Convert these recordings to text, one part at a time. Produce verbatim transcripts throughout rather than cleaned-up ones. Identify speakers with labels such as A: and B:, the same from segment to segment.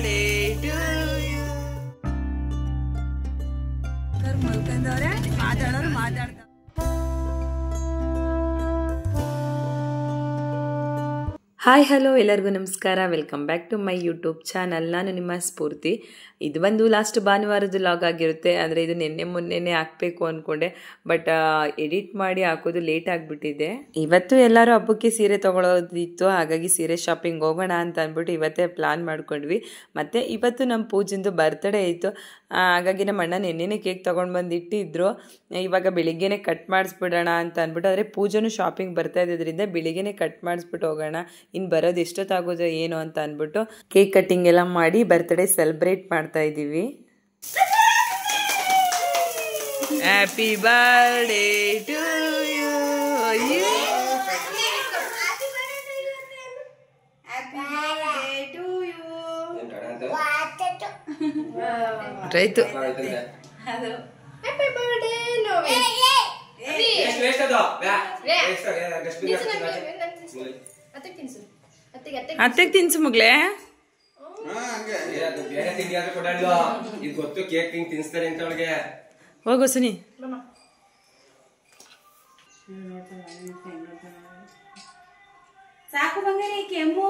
A: birthday to you. ಮಲ್ಕೊಂಡವ್ರೆ ಮಾತಾಡೋರು ಮಾತಾಡ್ತಾರೆ. Hi hello ಎಲ್ಲರಿಗೂ ನಮಸ್ಕಾರ. Welcome back to my YouTube channel. ನಾನು ನಿಮ್ಮ ಸ್ಫೂರ್ತಿ. ಇದು ಒಂದು ಲಾಸ್ಟ್ ಭಾನುವಾರದ ಲಾಗ್ ಆಗಿರುತ್ತೆ. ಅಂದರೆ ಇದು ನಿನ್ನೆ ಮೊನ್ನೆನೇ ಹಾಕಬೇಕು ಅಂದ್ಕೊಂಡೆ, ಬಟ್ ಎಡಿಟ್ ಮಾಡಿ ಹಾಕೋದು ಲೇಟ್ ಆಗಿಬಿಟ್ಟಿದೆ. ಇವತ್ತು ಎಲ್ಲರೂ ಹಬ್ಬಕ್ಕೆ ಸೀರೆ ತೊಗೊಳೋದಿತ್ತು, ಹಾಗಾಗಿ ಸೀರೆ ಶಾಪಿಂಗ್ ಹೋಗೋಣ ಅಂತ ಅಂದ್ಬಿಟ್ಟು ಇವತ್ತೇ ಪ್ಲಾನ್ ಮಾಡ್ಕೊಂಡ್ವಿ. ಮತ್ತು ಇವತ್ತು ನಮ್ಮ ಪೂಜೆಂದು ಬರ್ತ್ಡೇ ಇತ್ತು, ಹಾಗಾಗಿ ನಮ್ಮ ಅಣ್ಣ ನೆನ್ನೆನೇ ಕೇಕ್ ತೊಗೊಂಡು ಬಂದು ಇಟ್ಟಿದ್ರು. ಇವಾಗ ಬೆಳಿಗ್ಗೆನೇ ಕಟ್ ಮಾಡಿಸ್ಬಿಡೋಣ ಅಂತ ಅಂದ್ಬಿಟ್ಟು, ಆದರೆ ಪೂಜೆನೂ ಶಾಪಿಂಗ್ ಬರ್ತಾ ಇದ್ದಿದ್ದರಿಂದ ಬೆಳಿಗ್ಗೆನೇ ಕಟ್ ಮಾಡಿಸ್ಬಿಟ್ಟು ಹೋಗೋಣ, ಇನ್ನು ಬರೋದು ಎಷ್ಟೊತ್ತಾಗೋದು ಏನು ಅಂತ ಅಂದ್ಬಿಟ್ಟು ಕೇಕ್ ಕಟ್ಟಿಂಗ್ ಎಲ್ಲ ಮಾಡಿ ಬರ್ತ್ಡೇ ಸೆಲೆಬ್ರೇಟ್ ಮಾಡ್ತಾ ಇದ್ದೀವಿ. Happy birthday to you. ರೈತು ಅತ್ತೆಗೆ ತಿನ್ಸು ಮಗ್ಲೇ. ಹೋಗು ಸುನಿ.
B: ಸಾಕು ಬಂಗಾರಿ ಕೆಮ್ಮು.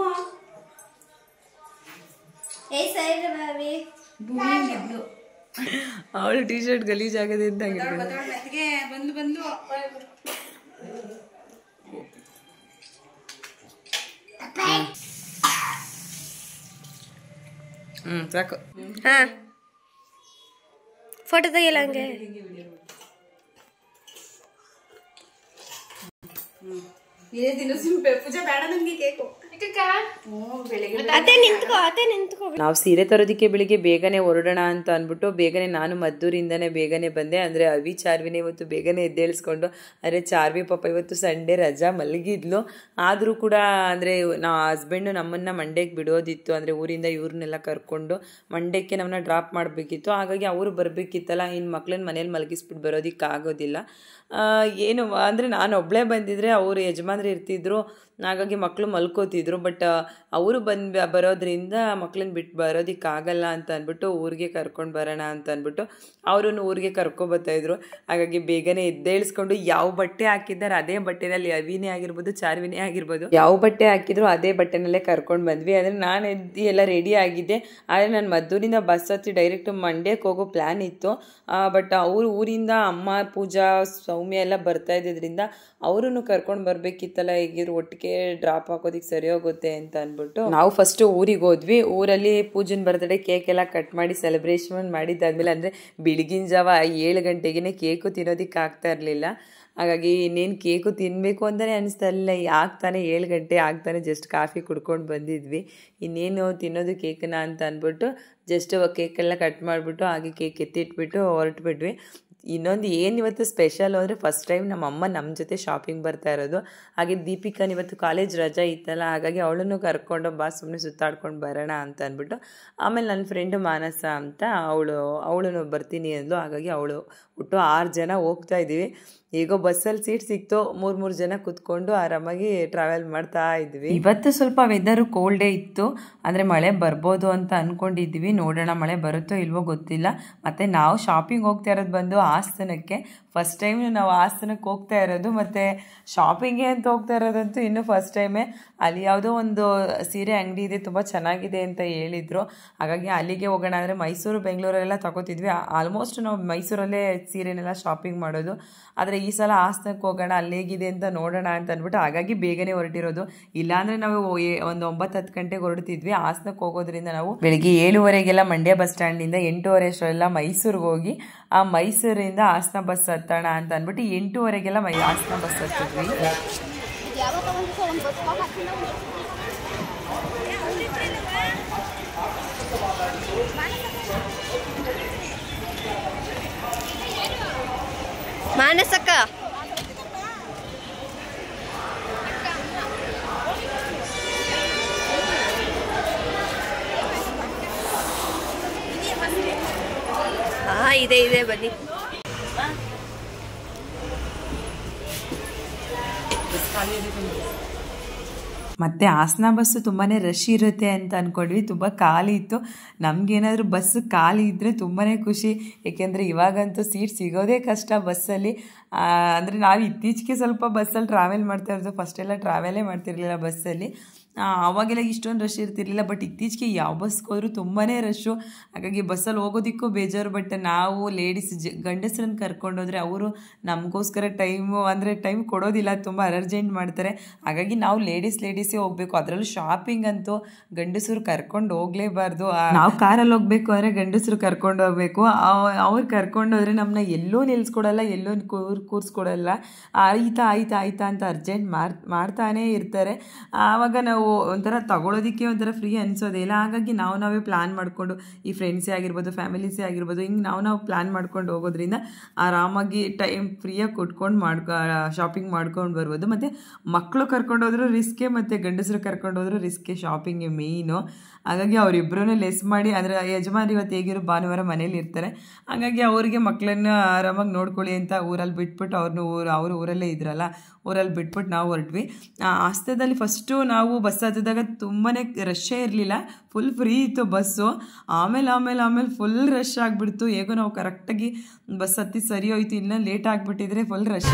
A: ಅವಳು ಟಿ ಶರ್ಟ್ ಗಲೀಜ್ ಆಗದೆ
B: ಬಂದು ಬಂದು
A: ಹ್ಮ್ ಸಾಕು.
C: ಹಾ ಫೋಟೋ ತೆಗಿಯಲ್ಲ ಹಂಗೆ.
B: ಪೂಜೆ ಬೇಡ ನಮ್ಗೆ ಕೇಕು.
A: ನಾವು ಸೀರೆ ತರೋದಕ್ಕೆ ಬೆಳಿಗ್ಗೆ ಬೇಗನೆ ಹೊರಡೋಣ ಅಂತ ಅಂದ್ಬಿಟ್ಟು ಬೇಗನೆ ನಾನು ಮದ್ದೂರಿಂದನೇ ಬೇಗನೆ ಬಂದೆ. ಅಂದರೆ ಅವಿ ಚಾರ್ವಿನೇ ಇವತ್ತು ಬೇಗನೆ ಎದ್ದೇಳಿಸ್ಕೊಂಡು, ಅಂದರೆ ಚಾರ್ವಿ ಪಾಪ ಇವತ್ತು ಸಂಡೇ ರಜಾ ಮಲಗಿದ್ಲು. ಆದರೂ ಕೂಡ ಅಂದರೆ ನಾ ಹಸ್ಬೆಂಡು ನಮ್ಮನ್ನು ಮಂಡ್ಯಕ್ಕೆ ಬಿಡೋದಿತ್ತು, ಅಂದರೆ ಊರಿಂದ ಇವ್ರನ್ನೆಲ್ಲ ಕರ್ಕೊಂಡು ಮಂಡ್ಯಕ್ಕೆ ನಮ್ಮನ್ನ ಡ್ರಾಪ್ ಮಾಡಬೇಕಿತ್ತು. ಹಾಗಾಗಿ ಅವರು ಬರಬೇಕಿತ್ತಲ್ಲ, ಇನ್ನು ಮಕ್ಳನ್ನ ಮನೇಲಿ ಮಲಗಿಸ್ಬಿಟ್ಟು ಬರೋದಕ್ಕೆ ಆಗೋದಿಲ್ಲ. ಏನು ಅಂದರೆ ನಾನು ಒಬ್ಬಳೇ ಬಂದಿದ್ರೆ ಅವರು ಯಜಮಾನ್ರು ಇರ್ತಿದ್ರು, ಹಾಗಾಗಿ ಮಕ್ಕಳು ಮಲ್ಕೋತಿದ್ರು. ಬಟ್ ಅವರು ಬಂದು ಬರೋದ್ರಿಂದ ಮಕ್ಳನ್ನ ಬಿಟ್ಟು ಬರೋದಕ್ಕಾಗಲ್ಲ ಅಂತ ಅಂದ್ಬಿಟ್ಟು ಊರಿಗೆ ಕರ್ಕೊಂಡು ಬರೋಣ ಅಂತ ಅಂದ್ಬಿಟ್ಟು ಅವರನ್ನು ಊರಿಗೆ ಕರ್ಕೊಬರ್ತಾಯಿದ್ರು. ಹಾಗಾಗಿ ಬೇಗನೆ ಎದ್ದೇಳಿಸ್ಕೊಂಡು ಯಾವ ಬಟ್ಟೆ ಹಾಕಿದ್ದಾರೆ ಅದೇ ಬಟ್ಟೆನಲ್ಲಿ ಅವಿನೇ ಆಗಿರ್ಬೋದು ಚಾರ್ವಿನೇ ಆಗಿರ್ಬೋದು ಯಾವ ಬಟ್ಟೆ ಹಾಕಿದ್ರು ಅದೇ ಬಟ್ಟೆನಲ್ಲೇ ಕರ್ಕೊಂಡು ಬಂದ್ವಿ. ಅಂದರೆ ನಾನು ಎದ್ದು ಎಲ್ಲ ರೆಡಿ ಆಗಿದ್ದೆ. ಆದರೆ ನಾನು ಮದ್ದೂರಿಂದ ಬಸ್ ಹತ್ತಿ ಡೈರೆಕ್ಟ್ ಮಂಡ್ಯಕ್ಕೆ ಹೋಗೋ ಪ್ಲ್ಯಾನ್ ಇತ್ತು. ಬಟ್ ಅವ್ರ ಊರಿಂದ ಅಮ್ಮ ಪೂಜಾ ಸೌಮ್ಯ ಎಲ್ಲ ಬರ್ತಾ ಇದ್ದಿದ್ದರಿಂದ ಅವರನ್ನು ಕರ್ಕೊಂಡು ಬರಬೇಕಿತ್ತಲ್ಲ, ಹೇಗಿದ್ರು ಒಟ್ಟಿಗೆ ಡ್ರಾಪ್ ಹಾಕೋದಿಕ್ಕೆ ಸರಿ ಹೋಗುತ್ತೆ ಅಂತ ಅಂದ್ಬಿಟ್ಟು ನಾವು ಫಸ್ಟು ಊರಿಗೆ ಹೋದ್ವಿ. ಊರಲ್ಲಿ ಪೂಜನ್ ಬರ್ತ್ಡೇ ಕೇಕ್ ಎಲ್ಲ ಕಟ್ ಮಾಡಿ ಸೆಲೆಬ್ರೇಷನ್ ಮಾಡಿದ್ದಾದ್ಮೇಲೆ, ಅಂದರೆ ಬೆಳಗಿನ ಜಾವ ಏಳು ಗಂಟೆಗೆ ಕೇಕು ತಿನ್ನೋದಕ್ಕೆ ಆಗ್ತಾ ಇರಲಿಲ್ಲ. ಹಾಗಾಗಿ ಇನ್ನೇನು ಕೇಕು ತಿನ್ನಬೇಕು ಅಂತಲೇ ಅನಿಸ್ತಾ ಇರಲಿಲ್ಲ. ಆಗ್ತಾನೆ ಏಳು ಗಂಟೆ ಆಗ್ತಾನೆ ಜಸ್ಟ್ ಕಾಫಿ ಕುಡ್ಕೊಂಡು ಬಂದಿದ್ವಿ. ಇನ್ನೇನು ತಿನ್ನೋದು ಕೇಕನ್ನ ಅಂತ ಅಂದ್ಬಿಟ್ಟು ಜಸ್ಟ್ ಕೇಕೆಲ್ಲ ಕಟ್ ಮಾಡಿಬಿಟ್ಟು ಹಾಗೆ ಕೇಕ್ ಎತ್ತಿಟ್ಬಿಟ್ಟು ಹೊರಟುಬಿಟ್ವಿ. ಇನ್ನೊಂದು ಏನು ಇವತ್ತು ಸ್ಪೆಷಲ್ ಅಂದರೆ ಫಸ್ಟ್ ಟೈಮ್ ನಮ್ಮ ಅಮ್ಮ ನಮ್ಮ ಜೊತೆ ಶಾಪಿಂಗ್ ಬರ್ತಾ ಇರೋದು. ಹಾಗೆ ದೀಪಿಕನ್ ಇವತ್ತು ಕಾಲೇಜ್ ರಜಾ ಇತ್ತಲ್ಲ, ಹಾಗಾಗಿ ಅವಳನ್ನು ಕರ್ಕೊಂಡು ಬಾ ಸುಮ್ಮನೆ ಸುತ್ತಾಡ್ಕೊಂಡು ಬರೋಣ ಅಂತ ಅಂದ್ಬಿಟ್ಟು, ಆಮೇಲೆ ನನ್ನ ಫ್ರೆಂಡು ಮಾನಸ ಅಂತ ಅವಳು ಅವಳು ಬರ್ತೀನಿ ಅಂದ್ಲು. ಹಾಗಾಗಿ ಅವಳು ಒಟ್ಟು ಆರು ಜನ ಹೋಗ್ತಾ ಇದ್ದೀವಿ. ಹೇಗೋ ಬಸ್ಸಲ್ಲಿ ಸೀಟ್ ಸಿಕ್ತು, ಮೂರು ಮೂರು ಜನ ಕೂತ್ಕೊಂಡು ಆರಾಮಾಗಿ ಟ್ರಾವೆಲ್ ಮಾಡ್ತಾ ಇದ್ವಿ. ಇವತ್ತು ಸ್ವಲ್ಪ ವೆದರು ಕೋಲ್ಡೇ ಇತ್ತು, ಅಂದರೆ ಮಳೆ ಬರ್ಬೋದು ಅಂತ ಅಂದ್ಕೊಂಡಿದ್ವಿ. ನೋಡೋಣ ಮಳೆ ಬರುತ್ತೋ ಇಲ್ವೋ ಗೊತ್ತಿಲ್ಲ. ಮತ್ತು ನಾವು ಶಾಪಿಂಗ್ ಹೋಗ್ತಾ ಇರೋದು ಬಂದು ಹಾಸನಕ್ಕೆ. ಫಸ್ಟ್ ಟೈಮ್ ನಾವು ಹಾಸನಕ್ಕೆ ಹೋಗ್ತಾ ಇರೋದು, ಮತ್ತು ಶಾಪಿಂಗ್ಗೆ ಅಂತ ಹೋಗ್ತಾ ಇರೋದಂತೂ ಇನ್ನೂ ಫಸ್ಟ್ ಟೈಮೇ. ಅಲ್ಲಿ ಯಾವುದೋ ಒಂದು ಸೀರೆ ಅಂಗಡಿ ಇದೆ, ತುಂಬ ಚೆನ್ನಾಗಿದೆ ಅಂತ ಹೇಳಿದರು. ಹಾಗಾಗಿ ಅಲ್ಲಿಗೆ ಹೋಗೋಣ. ಅಂದರೆ ಮೈಸೂರು ಬೆಂಗಳೂರೆಲ್ಲ ತಗೋತಿದ್ವಿ. ಆಲ್ಮೋಸ್ಟ್ ನಾವು ಮೈಸೂರಲ್ಲೇ ಸೀರೆನೆಲ್ಲ ಶಾಪಿಂಗ್ ಮಾಡೋದು. ಆದರೆ ಈ ಸಲ ಹಾಸನಕ್ಕೆ ಹೋಗೋಣ, ಅಲ್ಲಿ ಹೇಗಿದೆ ಅಂತ ನೋಡೋಣ ಅಂತ ಅಂದ್ಬಿಟ್ಟು ಹಾಗಾಗಿ ಬೇಗನೆ ಹೊರಟಿರೋದು. ಇಲ್ಲಾಂದರೆ ನಾವು ಒಂದು ಒಂಬತ್ತು ಹತ್ತು ಗಂಟೆಗೆ ಹೊರಡ್ತಿದ್ವಿ. ಹಾಸನಕ್ಕೆ ಹೋಗೋದ್ರಿಂದ ನಾವು ಬೆಳಿಗ್ಗೆ ಏಳುವರೆಗೆಲ್ಲ ಮಂಡ್ಯ ಬಸ್ ಸ್ಟ್ಯಾಂಡಿಂದ ಎಂಟೂವರೆ ಅಷ್ಟರೆಲ್ಲ ಮೈಸೂರಿಗೆ ಹೋಗಿ ಆ ಮೈಸೂರಿಂದ ಹಾಸನ ಬಸ್ ಹತ್ತೋಣ ಅಂತ ಅಂದ್ಬಿಟ್ಟು ಎಂಟೂವರೆಗೆಲ್ಲ ಮೈ ಹಾಸನ ಬಸ್ ಹತ್ತಿದ್ವಿ.
C: ಮಾನಸಕ್ಕ ಹಾ ಇದೆ ಇದೆ ಬನ್ನಿ.
A: ಮತ್ತು ಹಾಸನ ಬಸ್ಸು ತುಂಬಾ ರಶ್ ಇರುತ್ತೆ ಅಂತ ಅಂದ್ಕೊಂಡ್ವಿ. ತುಂಬ ಖಾಲಿ ಇತ್ತು. ನಮಗೇನಾದರೂ ಬಸ್ಸು ಖಾಲಿ ಇದ್ದರೆ ತುಂಬಾ ಖುಷಿ, ಏಕೆಂದರೆ ಇವಾಗಂತೂ ಸೀಟ್ ಸಿಗೋದೇ ಕಷ್ಟ ಬಸ್ಸಲ್ಲಿ. ಅಂದರೆ ನಾವು ಇತ್ತೀಚೆಗೆ ಸ್ವಲ್ಪ ಬಸ್ಸಲ್ಲಿ ಟ್ರಾವೆಲ್ ಮಾಡ್ತಾ ಇರೋದು, ಫಸ್ಟೆಲ್ಲ ಟ್ರಾವೆಲೇ ಮಾಡ್ತಿರಲಿಲ್ಲ ಬಸ್ಸಲ್ಲಿ. ಆವಾಗೆಲ್ಲ ಇಷ್ಟೊಂದು ರಶ್ ಇರ್ತಿರ್ಲಿಲ್ಲ. ಬಟ್ ಇತ್ತೀಚೆಗೆ ಯಾವ ಬಸ್ಗೆ ಹೋದರೂ ತುಂಬಾ ರಶ್ಶು. ಹಾಗಾಗಿ ಬಸ್ಸಲ್ಲಿ ಹೋಗೋದಕ್ಕೂ ಬೇಜಾರು. ಬಟ್ ನಾವು ಲೇಡೀಸ್ ಜ ಗಂಡಸ್ರನ್ನ ಕರ್ಕೊಂಡೋದ್ರೆ ಅವರು ನಮಗೋಸ್ಕರ ಟೈಮು ಅಂದರೆ ಟೈಮ್ ಕೊಡೋದಿಲ್ಲ, ತುಂಬ ಅರ್ಜೆಂಟ್ ಮಾಡ್ತಾರೆ. ಹಾಗಾಗಿ ನಾವು ಲೇಡೀಸ್ ಲೇಡೀಸೇ ಹೋಗಬೇಕು. ಅದರಲ್ಲೂ ಶಾಪಿಂಗ್ ಅಂತೂ ಗಂಡಸರು ಕರ್ಕೊಂಡು ಹೋಗಲೇಬಾರ್ದು. ನಾವು ಕಾರಲ್ಲಿ ಹೋಗಬೇಕು ಅಂದರೆ ಗಂಡಸರು ಕರ್ಕೊಂಡು ಹೋಗಬೇಕು. ಅವ್ರು ಕರ್ಕೊಂಡೋದ್ರೆ ನಮ್ಮನ್ನ ಎಲ್ಲೂ ನಿಲ್ಲಿಸ್ಕೊಡಲ್ಲ, ಎಲ್ಲೂ ಕೂರ್ ಕೂರಿಸ್ಕೊಡಲ್ಲ. ಆಯ್ತಾ ಆಯ್ತಾ ಆಯ್ತಾ ಅಂತ ಅರ್ಜೆಂಟ್ ಮಾರ್ ಮಾಡ್ತಾನೇ ಇರ್ತಾರೆ. ಆವಾಗ ನಾವು ಒಂಥರ ತಗೊಳ್ಳೋದಕ್ಕೆ ಒಂಥರ ಫ್ರೀ ಅನಿಸೋದಿಲ್ಲ. ಹಾಗಾಗಿ ನಾವು ನಾವೇ ಪ್ಲ್ಯಾನ್ ಮಾಡಿಕೊಂಡು, ಈ ಫ್ರೆಂಡ್ಸೇ ಆಗಿರ್ಬೋದು, ಫ್ಯಾಮಿಲೀಸೇ ಆಗಿರ್ಬೋದು, ಹಿಂಗೆ ನಾವು ನಾವು ಪ್ಲ್ಯಾನ್ ಮಾಡ್ಕೊಂಡು ಹೋಗೋದ್ರಿಂದ ಆರಾಮಾಗಿ ಟೈಮ್ ಫ್ರೀಯಾಗಿ ಕೊಟ್ಕೊಂಡು ಮಾಡ್ಕೊ ಶಾಪಿಂಗ್ ಮಾಡ್ಕೊಂಡು ಬರ್ಬೋದು. ಮತ್ತು ಮಕ್ಕಳು ಕರ್ಕೊಂಡು ಹೋದ್ರು ರಿಸ್ಕೆ, ಮತ್ತು ಗಂಡಸರು ಕರ್ಕೊಂಡು ಹೋದ್ರು ರಿಸ್ಕೆ. ಶಾಪಿಂಗ್ಗೆ ಮೇಯ್ನು. ಹಾಗಾಗಿ ಅವರಿಬ್ಬರೂ ಲೆಸ್ ಮಾಡಿ, ಅಂದರೆ ಯಜಮಾನ್ರು ಇವತ್ತು ಹೇಗಿರೋ ಭಾನುವಾರ ಮನೇಲಿ ಇರ್ತಾರೆ. ಹಾಗಾಗಿ ಅವ್ರಿಗೆ ಮಕ್ಕಳನ್ನು ಆರಾಮಾಗಿ ನೋಡ್ಕೊಳ್ಳಿ ಅಂತ ಊರಲ್ಲಿ ಬಿಟ್ಬಿಟ್ಟು ಅವ್ರನ್ನ ಊರು ಅವರು ಊರಲ್ಲೇ ಇದ್ರಲ್ಲ, ಊರಲ್ಲಿ ಬಿಟ್ಬಿಟ್ಟು ನಾವು ಹೊರಟ್ವಿ. ಹಾಸನದಲ್ಲಿ ಫಸ್ಟು ನಾವು ಬಸ್ ಹತ್ತಿದಾಗ ತುಂಬಾ ರಶ್ಶೇ ಇರಲಿಲ್ಲ, ಫುಲ್ ಫ್ರೀ ಇತ್ತು ಬಸ್ಸು. ಆಮೇಲೆ ಆಮೇಲೆ ಆಮೇಲೆ ಫುಲ್ ರಶ್ ಆಗಿಬಿಡ್ತು. ಹೇಗೋ ನಾವು ಕರೆಕ್ಟಾಗಿ ಬಸ್ ಹತ್ತಿ ಸರಿ ಹೋಯ್ತು, ಇನ್ನೂ ಲೇಟ್ ಆಗಿಬಿಟ್ಟಿದ್ರೆ ಫುಲ್ ರಶ್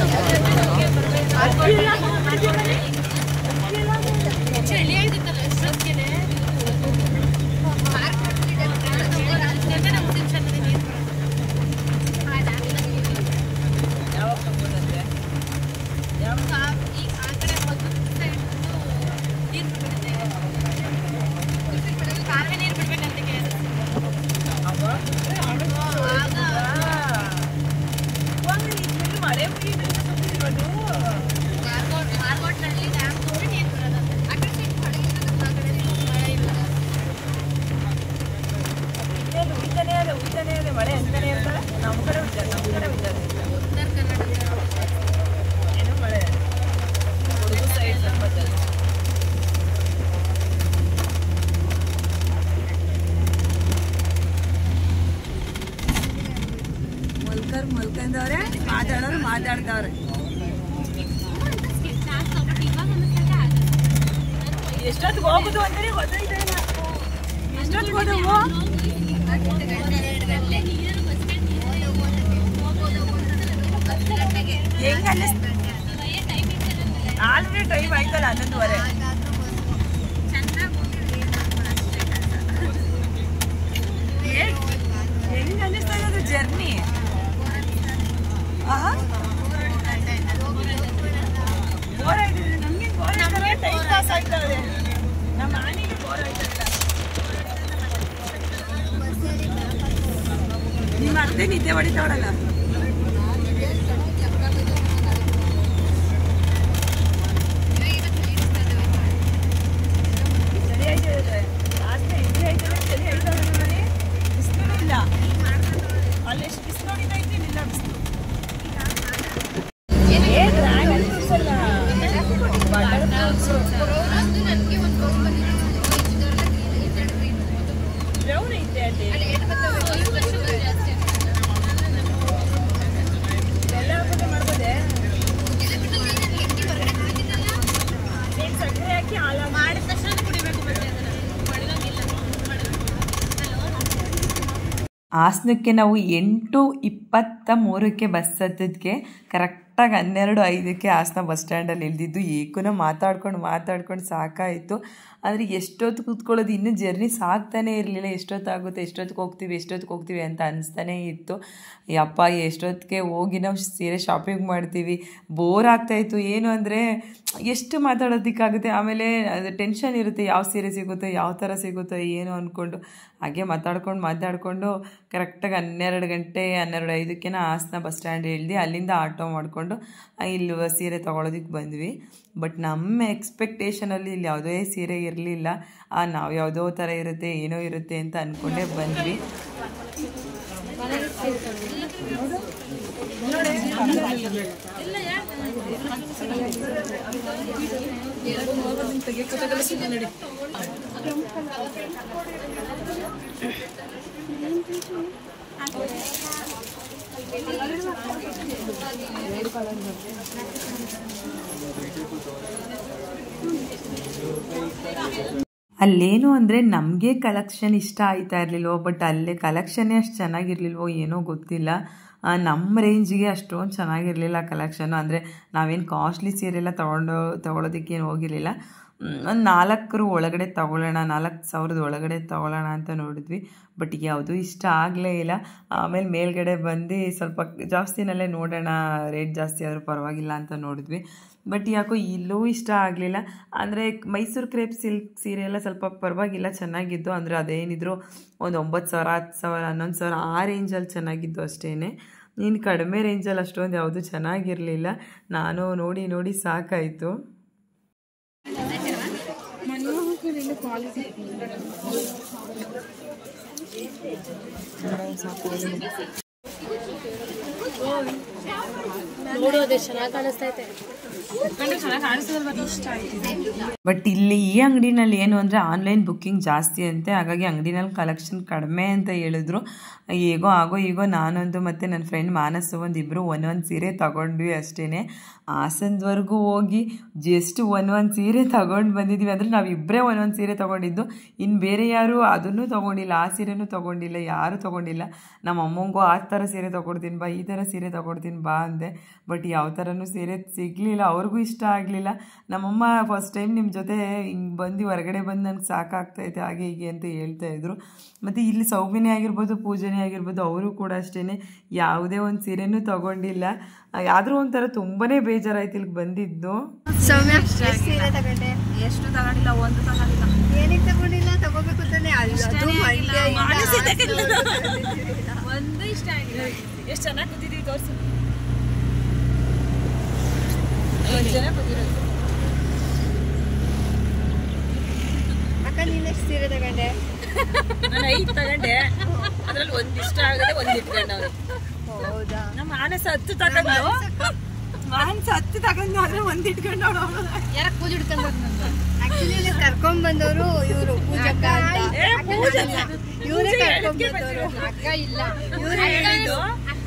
A: ಮಳೆ ಅಂತಾನೆ ಇರ್ತಾರೆ. ನಮ್ಮ ಕಡೆ ನಮ್ಮ ಕಡೆ ಉತ್ತರ ಕನ್ನಡ ಏನೋ ಮಳೆ ಸೈಡ್ ಸಂಬಂಧದಲ್ಲಿ ಮಲ್ಕರ್ ಮಲ್ಕೊಂಡವ್ರೆ, ಮಾತಾಡೋರು ಮಾತಾಡ್ತಾವ್ರೆ. ಎಷ್ಟೊತ್ತಿಗೆ ಹೋಗುದು ಅಂತೇಳಿ ಗೊತ್ತಾಯ್ತಾ ಇಲ್ಲ. ಎಷ್ಟೊತ್ತಿಗೆ ಹೋದವು? ಹೆಂಗ ಆಲ್ರೆಡಿ ಟೈಮ್ ಆಯ್ತಲ್ಲ, ಹನ್ನೊಂದುವರೆ. ಹೆಂಗ ಅನ್ನಿಸ್ತಾ ಇರೋದು ಜರ್ನಿ? ಬೋರ್ ಆಯ್ತಿದೆ ನಮ್ಗೆ. ಬೋರ್ ಆದ್ರೆ ಟೈಮ್ ಪಾಸ್ ಆಗ್ತದೆ. ನಮ್ಮ ಆನೆಗೆ ಬೋರ್ ಆಯ್ತಲ್ಲ. ನಿಮ್ಮ ಅರ್ಧೆ ನಿದ್ದೆ ಹೊಡಿತಾವಳಲ್ಲ. ಹಾಸನಕ್ಕೆ ನಾವು ಎಂಟು ಇಪ್ಪತ್ತ ಮೂರಕ್ಕೆ ಬಸ್ ಹತ್ತದಕ್ಕೆ ಕರೆಕ್ಟಾಗಿ ಹನ್ನೆರಡು ಐದಕ್ಕೆ ಹಾಸನ ಬಸ್ ಸ್ಟ್ಯಾಂಡಲ್ಲಿ ಇಳಿದಿದ್ದು. ಏಕೂ ಮಾತಾಡ್ಕೊಂಡು ಮಾತಾಡ್ಕೊಂಡು ಸಾಕಾಯಿತು. ಆದರೆ ಎಷ್ಟೊತ್ತು ಕೂತ್ಕೊಳ್ಳೋದು, ಇನ್ನೂ ಜರ್ನಿ ಸಾಕ್ತಾನೇ ಇರಲಿಲ್ಲ. ಎಷ್ಟೊತ್ತಾಗುತ್ತೆ, ಎಷ್ಟೊತ್ತಿಗೆ ಹೋಗ್ತೀವಿ ಎಷ್ಟೊತ್ತಿಗೆ ಹೋಗ್ತೀವಿ ಅಂತ ಅನಿಸ್ತಾನೇ ಇತ್ತು. ಯಪ್ಪ ಎಷ್ಟೊತ್ತಿಗೆ ಹೋಗಿ ನಾವು ಸೀರೆ ಶಾಪಿಂಗ್ ಮಾಡ್ತೀವಿ. ಬೋರ್ ಆಗ್ತಾಯಿತ್ತು. ಏನು ಅಂದರೆ ಎಷ್ಟು ಮಾತಾಡೋದಕ್ಕಾಗುತ್ತೆ. ಆಮೇಲೆ ಅದು ಟೆನ್ಷನ್ ಇರುತ್ತೆ, ಯಾವ ಸೀರೆ ಸಿಗುತ್ತೋ, ಯಾವ ಥರ ಸಿಗುತ್ತೋ ಏನು ಅಂದ್ಕೊಂಡು. ಹಾಗೆ ಮಾತಾಡ್ಕೊಂಡು ಮಾತಾಡಿಕೊಂಡು ಕರೆಕ್ಟಾಗಿ ಹನ್ನೆರಡು ಗಂಟೆ ಹನ್ನೆರಡು ಐದಕ್ಕೆ ಹಾಸನ ಬಸ್ ಸ್ಟ್ಯಾಂಡ್ ಇಳಿದು ಅಲ್ಲಿಂದ ಆಟೋ ಮಾಡಿಕೊಂಡು ಇಲ್ಲಿ ಸೀರೆ ತೊಗೊಳೋದಕ್ಕೆ ಬಂದ್ವಿ. ಬಟ್ ನಮ್ಮ ಎಕ್ಸ್ಪೆಕ್ಟೇಷನಲ್ಲಿ ಇಲ್ಲಿ ಯಾವುದೇ ಸೀರೆ ಇರಲಿಲ್ಲ. ನಾವು ಯಾವುದೋ ಥರ ಇರುತ್ತೆ, ಏನೋ ಇರುತ್ತೆ ಅಂತ ಅಂದ್ಕೊಂಡೇ ಬಂದ್ವಿ. ಅಲ್ಲೇನು ಅಂದರೆ ನಮಗೆ ಕಲೆಕ್ಷನ್ ಇಷ್ಟ ಆಯ್ತಾ ಇರಲಿಲ್ವೋ, ಬಟ್ ಅಲ್ಲೇ ಕಲೆಕ್ಷನ್ನೇ ಅಷ್ಟು ಚೆನ್ನಾಗಿರ್ಲಿಲ್ವೋ ಏನೋ ಗೊತ್ತಿಲ್ಲ. ನಮ್ಮ ರೇಂಜಿಗೆ ಅಷ್ಟೊಂದು ಚೆನ್ನಾಗಿರಲಿಲ್ಲ ಕಲೆಕ್ಷನ್ನು. ಅಂದರೆ ನಾವೇನು ಕಾಸ್ಟ್ಲಿ ಸೀರೆ ಎಲ್ಲ ತೊಗೊಂಡು ತೊಗೊಳೋದಕ್ಕೆ ಏನು ಹೋಗಿರಲಿಲ್ಲ. ಒಂದು ನಾಲ್ಕರ ಒಳಗಡೆ ತೊಗೊಳ್ಳೋಣ, ನಾಲ್ಕು ಸಾವಿರದ ಒಳಗಡೆ ತೊಗೊಳ್ಳೋಣ ಅಂತ ನೋಡಿದ್ವಿ. ಬಟ್ ಯಾವುದೂ ಇಷ್ಟ ಆಗಲೇ ಇಲ್ಲ. ಆಮೇಲೆ ಮೇಲ್ಗಡೆ ಬಂದು ಸ್ವಲ್ಪ ಜಾಸ್ತಿನಲ್ಲೇ ನೋಡೋಣ, ರೇಟ್ ಜಾಸ್ತಿ ಆದರೂ ಪರವಾಗಿಲ್ಲ ಅಂತ ನೋಡಿದ್ವಿ. ಬಟ್ ಯಾಕೋ ಇಲ್ಲೂ ಇಷ್ಟ ಆಗಲಿಲ್ಲ. ಅಂದರೆ ಮೈಸೂರು ಕ್ರೇಪ್ ಸಿಲ್ಕ್ ಸೀರೆ ಎಲ್ಲ ಸ್ವಲ್ಪ ಪರವಾಗಿಲ್ಲ, ಚೆನ್ನಾಗಿದ್ದು. ಅಂದರೆ ಅದೇನಿದ್ರು ಒಂದು ಒಂಬತ್ತು ಸಾವಿರ ಹತ್ತು ಸಾವಿರ ಹನ್ನೊಂದು ಸಾವಿರ ಆ ರೇಂಜಲ್ಲಿ ಚೆನ್ನಾಗಿದ್ದು ಅಷ್ಟೇ. ಇನ್ನು ಕಡಿಮೆ ರೇಂಜಲ್ಲಿ ಅಷ್ಟೊಂದು ಯಾವುದೂ ಚೆನ್ನಾಗಿರಲಿಲ್ಲ. ನಾನು ನೋಡಿ ನೋಡಿ ಸಾಕಾಯಿತು. ಬಟ್ ಇಲ್ಲಿ ಈ ಅಂಗಡಿನಲ್ಲಿ ಏನು ಅಂದರೆ ಆನ್ಲೈನ್ ಬುಕ್ಕಿಂಗ್ ಜಾಸ್ತಿ ಅಂತೆ, ಹಾಗಾಗಿ ಅಂಗಡಿನಲ್ಲಿ ಕಲೆಕ್ಷನ್ ಕಡಿಮೆ ಅಂತ ಹೇಳಿದ್ರು. ಹೇಗೋ ಆಗೋ ಈಗೋ ನಾನೊಂದು ಮತ್ತು ನನ್ನ ಫ್ರೆಂಡ್ ಮಾನಸು ಒಂದಿಬ್ಬರು ಒಂದೊಂದು ಸೀರೆ ತಗೊಂಡ್ವಿ ಅಷ್ಟೇ. ಹಾಸನದವರೆಗೂ ಹೋಗಿ ಜಸ್ಟ್ ಒಂದೊಂದು ಸೀರೆ ತಗೊಂಡು ಬಂದಿದ್ವಿ. ಅಂದರೆ ನಾವಿಬ್ಬರೇ ಒಂದೊಂದು ಸೀರೆ ತೊಗೊಂಡಿದ್ದು, ಇನ್ನು ಬೇರೆ ಯಾರು ಅದನ್ನೂ ತೊಗೊಂಡಿಲ್ಲ, ಆ ಸೀರೆನೂ ತೊಗೊಂಡಿಲ್ಲ, ಯಾರೂ ತೊಗೊಂಡಿಲ್ಲ. ನಮ್ಮ ಅಮ್ಮಂಗೂ ಆ ಥರ ಸೀರೆ ತೊಗೊಡ್ತೀನಿ ಬಾ, ಈ ಥರ ಸೀರೆ ತೊಗೊಡ್ತೀನಿ ಬಾ ಅಂದೆ. ಬಟ್ ಯಾವ ಥರನೂ ಸೀರೆ ಸಿಗಲಿಲ್ಲ, ಅವ್ರಿಗೂ ಇಷ್ಟ ಆಗಲಿಲ್ಲ. ನಮ್ಮಮ್ಮ ಫಸ್ಟ್ ಟೈಮ್ ನಿಮ್ಮ ಜೊತೆ ಹಿಂಗೆ ಬಂದು ಹೊರಗಡೆ ಬಂದು ನನಗೆ ಸಾಕಾಗ್ತೈತೆ ಹಾಗೆ ಹೀಗೆ ಅಂತ ಹೇಳ್ತಾಯಿದ್ರು. ಮತ್ತು ಇಲ್ಲಿ ಸೌಮ್ಯನೇ ಆಗಿರ್ಬೋದು, ಪೂಜೆನೇ ಆಗಿರ್ಬೋದು, ಅವರು ಕೂಡ ಅಷ್ಟೇ ಯಾವುದೇ ಒಂದು ಸೀರೆನೂ ತೊಗೊಂಡಿಲ್ಲ. ಆದರೂ ಒಂಥರ ತುಂಬಾ ಬೇಜಾರಾಯ್ತು ಇಲ್ಲಿಗೆ ಬಂದಿದ್ದು.
C: ಸೌಮ್ಯ ಸೀರೆ ತಗೊಂಡೆ?
B: ಎಷ್ಟು ತಗೊಂಡಿಲ್ಲ, ಒಂದು ತಗೊಂಡಿಲ್ಲ.
C: ಏನಕ್ಕೆ ತಗೊಂಡಿಲ್ಲ? ತಗೋಬೇಕು ತಾನೆ.
B: ಒಂದು ಇಷ್ಟ ಆಗಿಲ್ಲ. ಎಷ್ಟು ಚೆನ್ನಾಗಿ ಕೂತಿದ್ದೀವಿ ತೋರಿಸು.
C: ಅಕ್ಕ ನೀನು ಎಷ್ಟು ಸೀರೆ ತಗೊಂಡೆ?
B: ನಾನು ಐದು ತಗೊಂಡೆ, ಅದ್ರಲ್ಲಿ ಒಂದು ಇಷ್ಟ ಆಗದೆ ಒಂದು ಇಟ್ಕೊಂಡೆ. ಅವರು
C: ಹೌದಾ?
B: ನಮ್ಮ ಮಾನಸ ಹತ್ತು ತಗೊಂಡು ಮಾನಸ ಹತ್ತು ತಗೊಂಡು ಆದ್ರೆ ಒಂದು ಇಟ್ಕೊಂಡು ಅವಳು ಯಾರ ಪೂಜೆ ಹಿಡ್ಕೊಂಡು
C: ಆಕ್ಚುಲಿ ಕರ್ಕೊಂಡ್ ಬಂದವರು ಇವರು ಪೂಜಕ್ಕ ಅಂತ. ಇವರೇ ಕರ್ಕೊಂಡ್ ಬಂದವರು. ಅಕ್ಕ ಇಲ್ಲ, ಇವ್ರು ಹೇಳಿದ್ರು.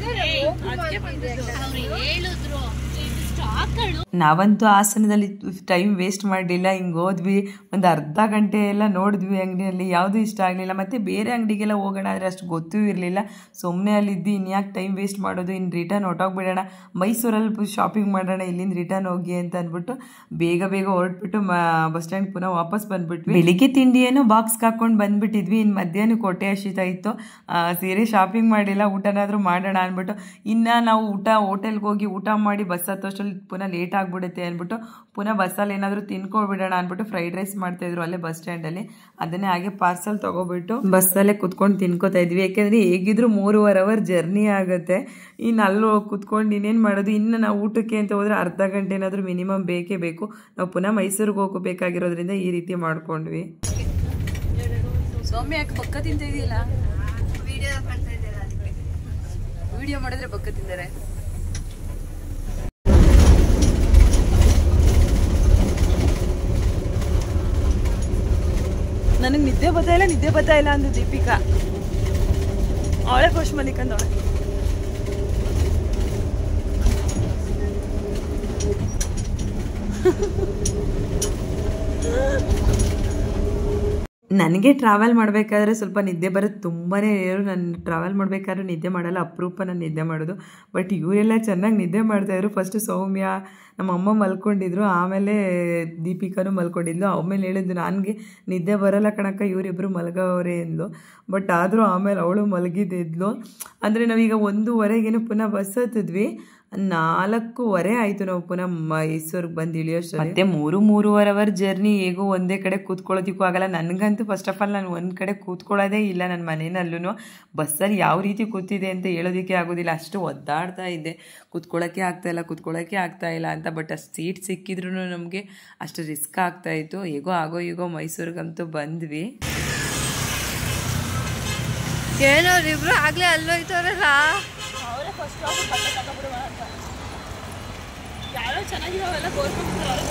A: ನಾವಂತೂ ಹಾಸನದಲ್ಲಿ ಟೈಮ್ ವೇಸ್ಟ್ ಮಾಡಲಿಲ್ಲ. ಹಿಂಗೆ ಹೋದ್ವಿ, ಒಂದು ಅರ್ಧ ಗಂಟೆ ಎಲ್ಲ ನೋಡಿದ್ವಿ ಅಂಗಡಿಯಲ್ಲಿ, ಯಾವುದೂ ಇಷ್ಟ ಆಗಲಿಲ್ಲ. ಮತ್ತು ಬೇರೆ ಅಂಗಡಿಗೆಲ್ಲ ಹೋಗೋಣ ಅಂದರೆ ಅಷ್ಟು ಗೊತ್ತೂ ಇರಲಿಲ್ಲ. ಸುಮ್ಮನೆ ಅಲ್ಲಿದ್ದು ಇನ್ಯಾಕೆ ಟೈಮ್ ವೇಸ್ಟ್ ಮಾಡೋದು, ಇನ್ನು ರಿಟರ್ನ್ ಹೊಟ್ಟೋಗ್ಬಿಡೋಣ, ಮೈಸೂರಲ್ಲಿ ಶಾಪಿಂಗ್ ಮಾಡೋಣ, ಇಲ್ಲಿಂದ ರಿಟರ್ನ್ ಹೋಗಿ ಅಂತ ಅಂದ್ಬಿಟ್ಟು ಬೇಗ ಬೇಗ ಹೊರಟ್ಬಿಟ್ಟು ಮ ಬಸ್ ಸ್ಟ್ಯಾಂಡ್ ಪುನಃ ವಾಪಸ್ ಬಂದುಬಿಟ್ವಿ. ಬೆಳಿಗ್ಗೆ ತಿಂಡಿ ಏನೋ ಬಾಕ್ಸ್ಗೆ ಹಾಕ್ಕೊಂಡು ಬಂದುಬಿಟ್ಟಿದ್ವಿ. ಇನ್ನು ಮಧ್ಯಾಹ್ನ ಹೊಟ್ಟೆ ಹಸಿತಾ ಇತ್ತು, ಸೀರೆ ಶಾಪಿಂಗ್ ಮಾಡಿಲ್ಲ, ಊಟನಾದರೂ ಮಾಡೋಣ ಅಂದ್ಬಿಟ್ಟು. ಇನ್ನು ನಾವು ಊಟ ಹೋಟೆಲ್ಗೆ ಹೋಗಿ ಊಟ ಮಾಡಿ ಬಸ್ ಹತ್ತೋಷ್ಟರಲ್ಲಿ ಪುನಃ ಲೇಟ್ ಆಗಿಬಿಡುತ್ತೆ ಅಂದ್ಬಿಟ್ಟು ಪುನಃ ಬಸ್ಸಲ್ಲಿ ಏನಾದರೂ ತಿನ್ಕೊಬಿಡೋಣ ಅಂದ್ಬಿಟ್ಟು ಫ್ರೈಡ್ ರೈಸ್ ಮಾಡ್ತಾಯಿದ್ರು ಅಲ್ಲೇ ಬಸ್ ಸ್ಟ್ಯಾಂಡಲ್ಲಿ. ಅದನ್ನೇ ಹಾಗೆ ಪಾರ್ಸಲ್ ತೊಗೊಬಿಟ್ಟು ಬಸ್ಸಲ್ಲೇ ಕುತ್ಕೊಂಡು ತಿನ್ಕೋತಾ ಇದ್ವಿ. ಯಾಕೆಂದರೆ ಹೇಗಿದ್ರು ಮೂರುವರೆ ಅವರ್ ಜರ್ನಿ ಆಗುತ್ತೆ. ಇನ್ನು ಅಲ್ಲಿ ಕುತ್ಕೊಂಡು ಇನ್ನೇನು ಮಾಡೋದು, ಇನ್ನು ನಾವು ಊಟಕ್ಕೆ ಅಂತ ಹೋದರೆ ಅರ್ಧ ಗಂಟೆ ಏನಾದರೂ ಮಿನಿಮಮ್ ಬೇಕೇ ಬೇಕು. ನಾವು ಪುನಃ ಮೈಸೂರಿಗೆ ಹೋಗಬೇಕಾಗಿರೋದ್ರಿಂದ ಈ ರೀತಿ ಮಾಡ್ಕೊಂಡ್ವಿ.
B: ಸೌಮ್ಯ ಯಾಕೆ ಪಕ್ಕ ತಿಂತ ಇದೆಯಲ್ಲ?
C: ವಿಡಿಯೋ ಮಾಡ್ತಾ ಇದ್ದೀರಾ?
B: ವಿಡಿಯೋ ಮಾಡಿದ್ರೆ ಪಕ್ಕ ತಿಂದರೆ. ನನಗೆ ನಿದ್ದೆ ಬರ್ತಾ ಇಲ್ಲ ನಿದ್ದೆ ಬರ್ತಾ ಇಲ್ಲ ಅಂದು ದೀಪಿಕಾ ಅವಳೆ ಖುಷ್ ಮಲಿಕಂದವಳೆ.
A: ನನಗೆ ಟ್ರಾವೆಲ್ ಮಾಡಬೇಕಾದ್ರೆ ಸ್ವಲ್ಪ ನಿದ್ದೆ ಬರೋದು ತುಂಬಾ ರೇರು. ನಾನು ಟ್ರಾವೆಲ್ ಮಾಡಬೇಕಾದ್ರೂ ನಿದ್ದೆ ಮಾಡಲ್ಲ, ಅಪರೂಪ ನಾನು ನಿದ್ದೆ ಮಾಡೋದು. ಬಟ್ ಇವರೆಲ್ಲ ಚೆನ್ನಾಗಿ ನಿದ್ದೆ ಮಾಡ್ತಾಯಿದ್ರು. ಫಸ್ಟು ಸೌಮ್ಯ ನಮ್ಮ ಅಮ್ಮ ಮಲ್ಕೊಂಡಿದ್ರು, ಆಮೇಲೆ ದೀಪಿಕಾನು ಮಲ್ಕೊಂಡಿದ್ಲು. ಆಮೇಲೆ ಹೇಳಿದ್ದು ನನಗೆ ನಿದ್ದೆ ಬರೋಲ್ಲ ಕಣಕ್ಕ, ಇವರಿಬ್ಬರು ಮಲಗೋರೆ ಅಂದ್ಲು. ಬಟ್ ಆದರೂ ಆಮೇಲೆ ಅವಳು ಮಲಗಿದ್ದಿದ್ಲು. ಅಂದರೆ ನಾವೀಗ ಒಂದೂವರೆಗೇನು ಪುನಃ ಬಸ್ ಹತ್ತಿದ್ವಿ, ನಾಲ್ಕೂವರೆ ಆಯಿತು ನಾವು ಪುನಃ ಮೈಸೂರಿಗೆ ಬಂದು ಇಳಿಯೋಷ್ಟು. ಮತ್ತೆ ಮೂರು ಮೂರುವರೆ ಅವರ್ ಜರ್ನಿ ಹೇಗೋ ಒಂದೇ ಕಡೆ ಕೂತ್ಕೊಳ್ಳೋದಕ್ಕೂ ಆಗಲ್ಲ. ನನಗಂತೂ ಫಸ್ಟ್ ಆಫ್ ಆಲ್ ನಾನು ಒಂದು ಕಡೆ ಕೂತ್ಕೊಳ್ಳೋದೇ ಇಲ್ಲ. ನನ್ನ ಮನೆಯಲ್ಲೂ ಬಸ್ಸಲ್ಲಿ ಯಾವ ರೀತಿ ಕೂತಿದೆ ಅಂತ ಹೇಳೋದಕ್ಕೆ ಆಗೋದಿಲ್ಲ, ಅಷ್ಟು ಒದ್ದಾಡ್ತಾ ಇದ್ದೆ. ಕೂತ್ಕೊಳ್ಳೋಕ್ಕೆ ಆಗ್ತಾಯಿಲ್ಲ ಕೂತ್ಕೊಳ್ಳೋಕ್ಕೆ ಆಗ್ತಾಯಿಲ್ಲ ಅಂತ. ಬಟ್ ಅಷ್ಟು ಸೀಟ್ ಸಿಕ್ಕಿದ್ರೂ ನಮಗೆ ಅಷ್ಟು ರಿಸ್ಕ್ ಆಗ್ತಾಯಿತ್ತು. ಹೇಗೋ ಆಗೋ ಈಗೋ ಮೈಸೂರಿಗಂತೂ ಬಂದ್ವಿ.
C: ಏನೋ ಇಬ್ರು ಆಗ್ಲೇ ಅಲ್ಲೋಯ್ತವ್ರಲ್ಲ.
B: ಯಾರೋ ಚೆನ್ನಾಗಿರೋವೆಲ್ಲ ಕೋರ್ಕೊಂಡ್ಬಿಡ್ತಾರೆ.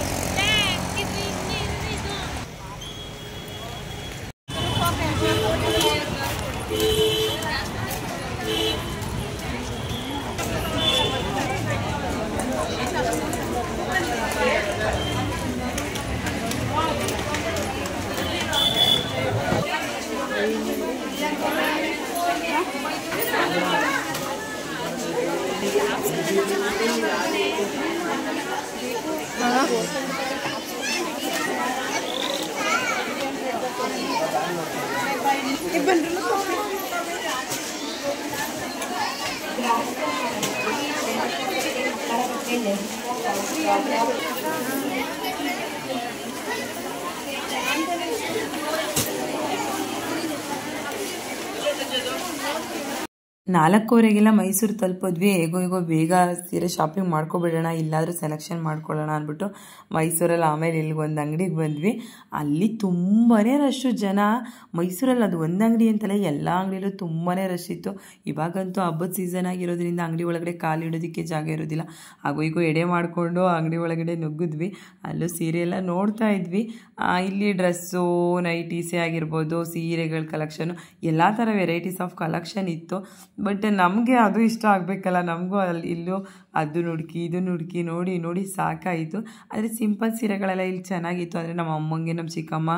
A: ನಾಲ್ಕೂವರೆಗೆಲ್ಲ ಮೈಸೂರು ತಲುಪಿದ್ವಿ. ಹೇಗೋ ಹೇಗೋ ಬೇಗ ಸೀರೆ ಶಾಪಿಂಗ್ ಮಾಡ್ಕೊಬಿಡೋಣ, ಇಲ್ಲಾದರೂ ಸೆಲೆಕ್ಷನ್ ಮಾಡ್ಕೊಳ್ಳೋಣ ಅಂದ್ಬಿಟ್ಟು ಮೈಸೂರಲ್ಲಿ ಆಮೇಲೆ ಇಲ್ಲಿಗೆ ಒಂದು ಅಂಗಡಿಗೆ ಬಂದ್ವಿ. ಅಲ್ಲಿ ತುಂಬಾ ರಶ್ಶು ಜನ. ಮೈಸೂರಲ್ಲಿ ಅದು ಒಂದು ಅಂಗಡಿ ಅಂತಲ್ಲ, ಎಲ್ಲ ಅಂಗಡಿಯಲ್ಲೂ ತುಂಬಾ ರಶ್ ಇತ್ತು. ಇವಾಗಂತೂ ಹಬ್ಬದ ಸೀಸನ್ ಆಗಿರೋದ್ರಿಂದ ಅಂಗಡಿ ಒಳಗಡೆ ಕಾಲಿಡೋದಕ್ಕೆ ಜಾಗ ಇರೋದಿಲ್ಲ. ಹಾಗೂ ಈಗ ಎಡೆ ಮಾಡಿಕೊಂಡು ಅಂಗಡಿ ಒಳಗಡೆ ನುಗ್ಗಿದ್ವಿ. ಅಲ್ಲೂ ಸೀರೆ ಎಲ್ಲ ನೋಡ್ತಾ ಇದ್ವಿ. ಇಲ್ಲಿ ಡ್ರೆಸ್ಸು, ನೈಟೀಸೇ ಆಗಿರ್ಬೋದು, ಸೀರೆಗಳ ಕಲೆಕ್ಷನು, ಎಲ್ಲ ಥರ ವೆರೈಟೀಸ್ ಆಫ್ ಕಲೆಕ್ಷನ್ ಇತ್ತು. ಬಟ್ ನಮಗೆ ಅದು ಇಷ್ಟ ಆಗಬೇಕಲ್ಲ, ನಮಗೂ ಅಲ್ಲಿ ಇಲ್ಲೂ ಅದು ಹುಡುಕಿ ಇದನ್ನು ಹುಡುಕಿ ನೋಡಿ ನೋಡಿ ಸಾಕಾಯಿತು. ಆದರೆ ಸಿಂಪಲ್ ಸೀರೆಗಳೆಲ್ಲ ಇಲ್ಲಿ ಚೆನ್ನಾಗಿತ್ತು. ಅಂದರೆ ನಮ್ಮ ಅಮ್ಮಂಗೆ, ನಮ್ಮ ಚಿಕ್ಕಮ್ಮ,